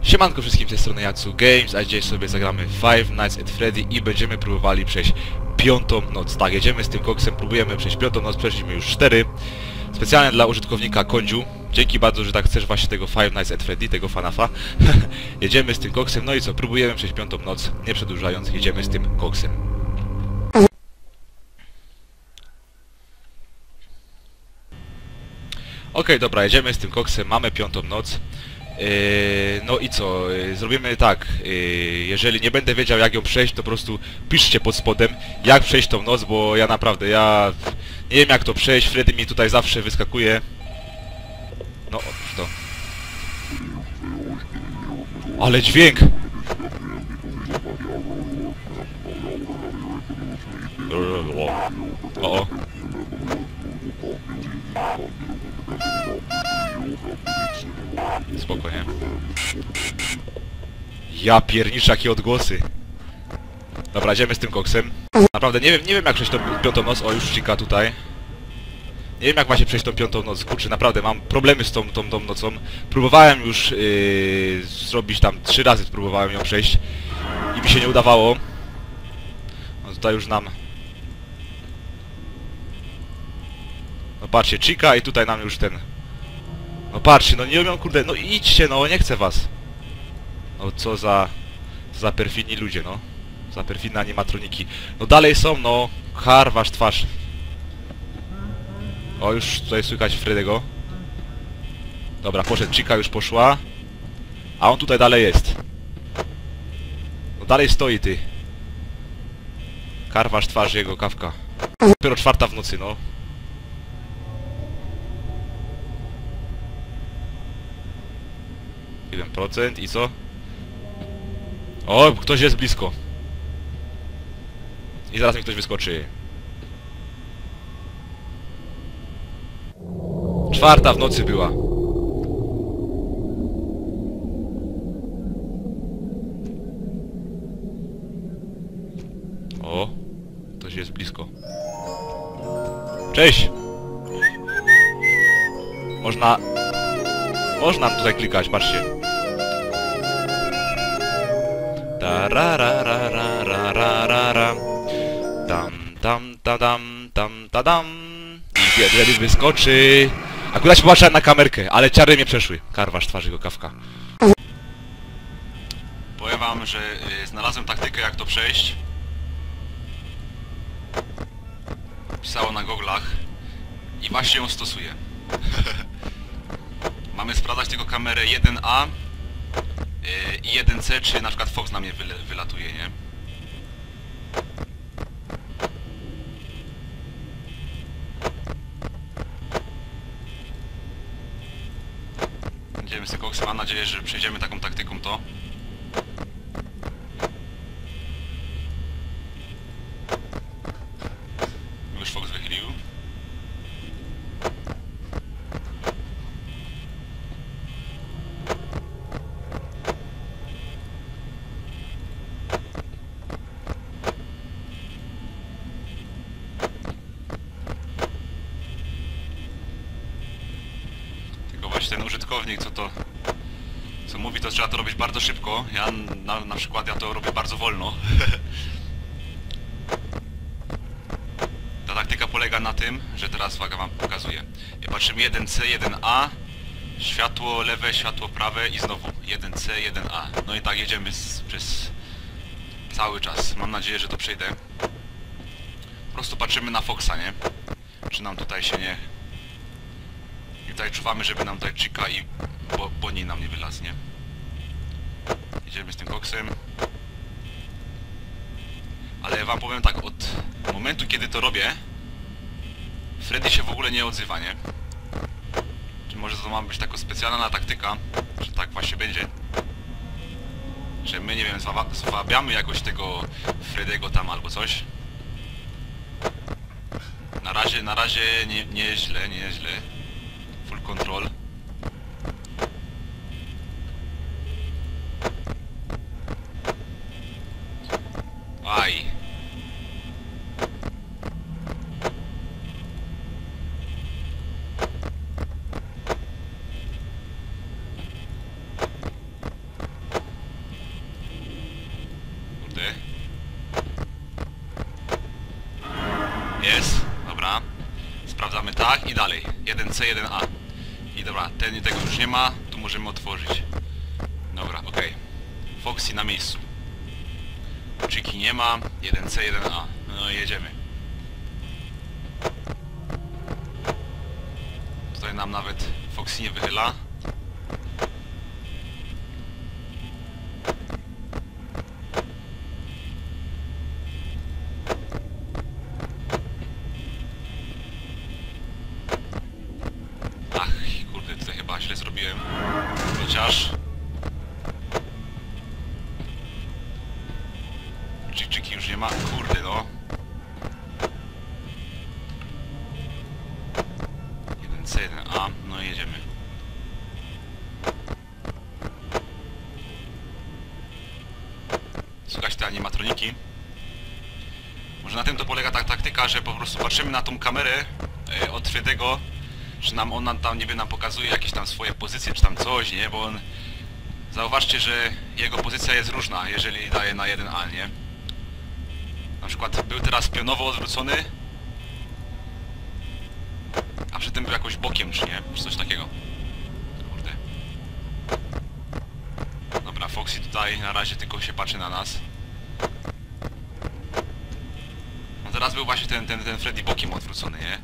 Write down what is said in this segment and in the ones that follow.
Siemanko wszystkim, z tej strony Yatsu Games, a dzisiaj sobie zagramy Five Nights at Freddy i będziemy próbowali przejść piątą noc. Tak, jedziemy z tym koksem, próbujemy przejść piątą noc, przeszliśmy już 4. Specjalnie dla użytkownika Kondziu. Dzięki bardzo, że tak chcesz właśnie tego Five Nights at Freddy, tego FNAFa. Jedziemy z tym koksem, no i co, próbujemy przejść piątą noc, nie przedłużając, jedziemy z tym koksem. Okej, dobra, jedziemy z tym koksem, mamy piątą noc. No i co, zrobimy tak, jeżeli nie będę wiedział jak ją przejść, to po prostu piszcie pod spodem jak przejść tą noc, bo ja naprawdę, nie wiem jak to przejść, Freddy mi tutaj zawsze wyskakuje. No, otóż to. Ale dźwięk! O. Spokojnie. Ja pierniczę, jakie odgłosy. Dobra, idziemy z tym koksem. Naprawdę nie wiem jak przejść tą piątą noc. O, już Chica tutaj. Nie wiem jak właśnie przejść tą piątą noc. Kurczę, naprawdę mam problemy z tą nocą. Próbowałem już zrobić tam 3 razy, próbowałem ją przejść i mi się nie udawało. No tutaj już nam... No patrzcie, Chica i tutaj nam już ten... No patrzcie, no nie umiem, kurde, no idźcie, no nie chcę was. No co za perfidni ludzie, no. Za perfidne animatroniki. No dalej są, no. Harwasz twarz. O, już tutaj słychać Freddy'ego. Dobra, poszedł, Chica już poszła. A on tutaj dalej jest. No dalej stoi, ty. Karwasz twarz jego, kawka. Dopiero 4 w nocy, no. %. I co? O, ktoś jest blisko. I zaraz mi ktoś wyskoczy. 4 w nocy była. O, ktoś jest blisko. Cześć! Można tutaj klikać, patrzcie. Tararararararara. Tam. I Freddy wyskoczy. Akurat się popatrzyłem na kamerkę, ale ciary mnie przeszły. Karwasz twarzy go, kawka. Powiem wam, że znalazłem taktykę jak to przejść. Pisało na goglach. I właśnie ją stosuję. Mamy sprawdzać tylko kamerę 1A i 1C, czy na przykład Fox na mnie wylatuje, nie? Idziemy z tym koksem, mam nadzieję, że przejdziemy taką taktyką to. Już Fox wychylił. Ten użytkownik, co mówi, to trzeba to robić bardzo szybko. Ja na przykład to robię bardzo wolno. Ta taktyka polega na tym, że teraz uwaga wam pokazuję. Patrzymy 1C, 1A, światło lewe, światło prawe i znowu 1C, 1A. No i tak jedziemy przez cały czas. Mam nadzieję, że to przejdę. Po prostu patrzymy na Foxa, nie? Czy nam tutaj się nie... I tutaj czuwamy, żeby nam tutaj Chica i Bonnie nam nie wylazł, nie? Idziemy z tym koksem. Ale ja wam powiem tak, od momentu kiedy to robię, Freddy się w ogóle nie odzywa, nie? Czy może to ma być taka specjalna taktyka, że tak właśnie będzie? Że my, nie wiem, zwabiamy jakoś tego Freddy'ego tam albo coś. Na razie nieźle. Full control. Aj. Sprawdzamy tak i dalej. 1C, 1A. I dobra, tego już nie ma, tu możemy otworzyć. Dobra, okej. Foxy na miejscu. Chiki nie ma, 1C, 1A. No i jedziemy. Tutaj nam nawet Foxy nie wychyla. Ach, kurde, tutaj chyba źle zrobiłem. Chociaż... Chiki już nie ma. Kurde, no. 1C, 1A. No i jedziemy. Słuchajcie, te animatroniki. Może na tym to polega ta taktyka, że po prostu patrzymy na tą kamerę od Freddy'ego, że on nam tam niby nam pokazuje jakieś tam swoje pozycje, czy tam coś, nie? Bo on... Zauważcie, że jego pozycja jest różna, jeżeli daje na 1A, nie? Na przykład był teraz pionowo odwrócony, a przy tym był jakoś bokiem, czy nie? Czy coś takiego. Kurde. Dobra, Foxy tutaj na razie tylko się patrzy na nas. No teraz był właśnie ten Freddy bokiem odwrócony, nie?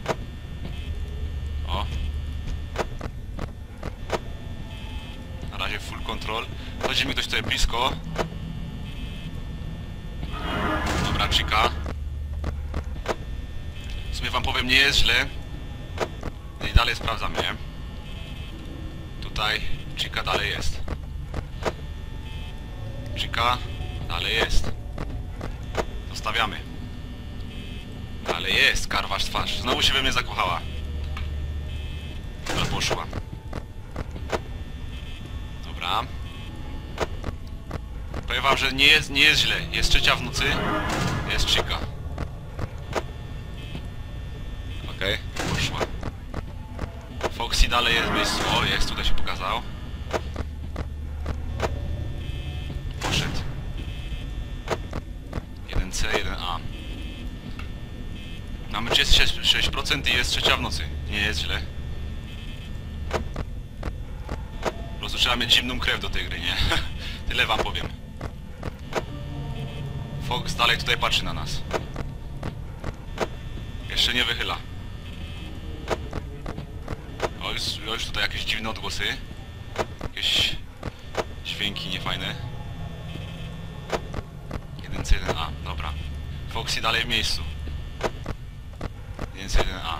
O. Na razie full control. Chodzi mi ktoś tutaj blisko. Dobra, Chica. W sumie wam powiem, nie jest źle. I dalej sprawdzamy, nie? Tutaj Chica dalej jest. Chica dalej jest. Zostawiamy. Dalej jest, karwasz twarz. Znowu się we mnie zakochała. Dobra, poszła. Dobra. Powiem wam, że nie jest źle. Jest trzecia w nocy. Jest Chica. Okej, poszła. Foxy dalej jest w miejscu. O, jest, tutaj się pokazał. Poszedł. 1C, 1A. Mamy 36% i jest trzecia w nocy. Nie jest źle. Po prostu trzeba mieć zimną krew do tej gry, nie? Tyle wam powiem. Fox dalej tutaj patrzy na nas. Jeszcze nie wychyla. O, już tutaj jakieś dziwne odgłosy. Jakieś dźwięki niefajne. 1C, 1A, dobra. Foxy dalej w miejscu. 1C, 1A.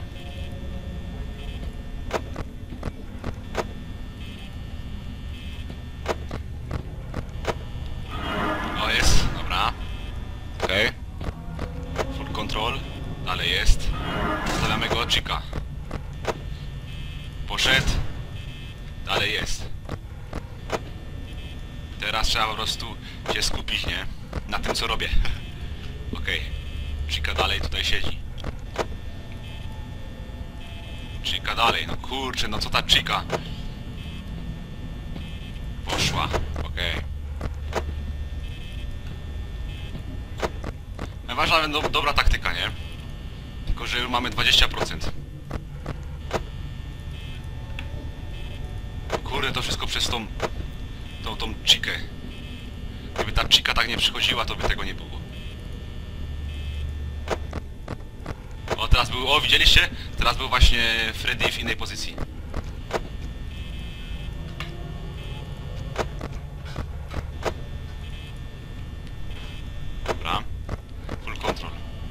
O, jest, dobra. Okej. Full control. Dalej jest. Zostawiamy go, Chica. Poszedł. Dalej jest. Teraz trzeba po prostu się skupić, nie? Na tym, co robię. Okej. Chica dalej tutaj siedzi. Chica dalej, no kurczę, no co ta Chica? Poszła. Okej. Ważna, dobra taktyka, nie? Tylko, że już mamy 20%. Kurde, to wszystko przez tą Chikę. Gdyby ta Chica tak nie przychodziła, to by tego nie było. O, teraz był... O, widzieliście? Teraz był właśnie Freddy w innej pozycji. Dobra. Full control.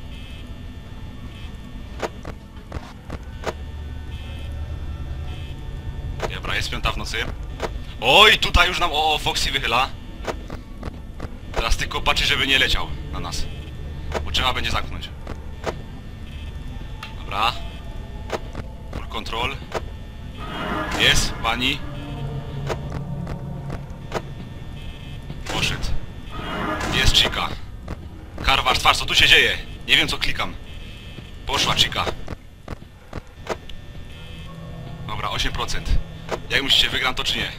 Dobra, jest 5 w nocy. Oj, tutaj już nam... O, Foxy wychyla. Teraz tylko patrzy, żeby nie leciał na nas. Bo trzeba będzie zamknąć. Dobra. Full control. Jest, pani. Poszedł. Jest Chica. Karwasz twarz, co tu się dzieje? Nie wiem, co klikam. Poszła Chica. Dobra, 8%. Jak myślicie, wygram to czy nie?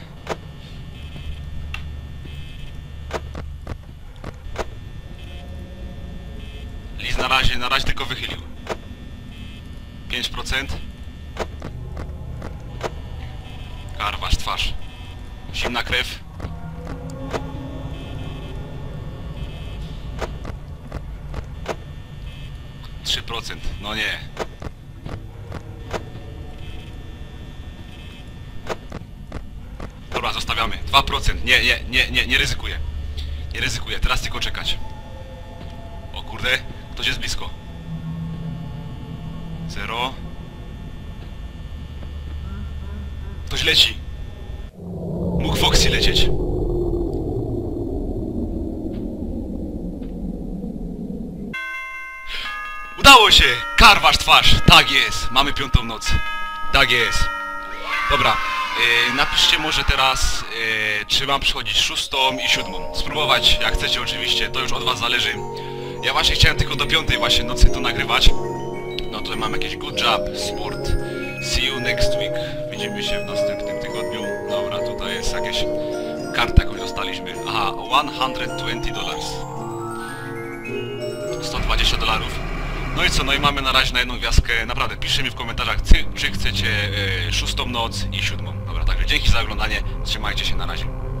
Liz na razie tylko wychylił. 5%. Karwasz, twarz. Zimna krew. 3%. No nie. Dobra, zostawiamy. 2%. Nie ryzykuję. Nie ryzykuję. Teraz tylko czekać. O kurde, ktoś jest blisko. 0. Ktoś leci. Mógł Foxy lecieć. Udało się! Karwasz twarz! Tak jest! Mamy 5. noc. Tak jest. Dobra. Napiszcie może teraz, czy mam przychodzić 6. i 7. Spróbować, jak chcecie oczywiście, to już od was zależy. Ja właśnie chciałem tylko do 5. właśnie nocy to nagrywać. No to mam jakieś good job, sport. See you next week. Widzimy się w następnym tygodniu. Dobra, tutaj jest jakieś karta, jakąś dostaliśmy. Aha, $120. $120. No i co, no i mamy na razie na jedną gwiazdkę. Naprawdę, piszcie mi w komentarzach, czy chcecie 6. noc i 7. Dobra, także dzięki za oglądanie. Trzymajcie się, na razie.